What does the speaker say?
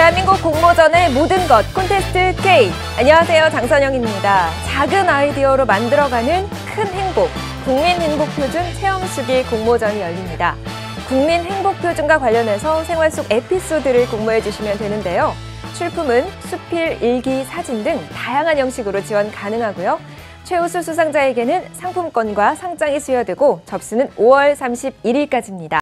대한민국 공모전의 모든 것 콘테스트 K. 안녕하세요, 장선영입니다. 작은 아이디어로 만들어가는 큰 행복, 국민행복표준 체험수기 공모전이 열립니다. 국민행복표준과 관련해서 생활 속 에피소드를 공모해 주시면 되는데요. 출품은 수필, 일기, 사진 등 다양한 형식으로 지원 가능하고요. 최우수 수상자에게는 상품권과 상장이 수여되고 접수는 5월 31일까지입니다.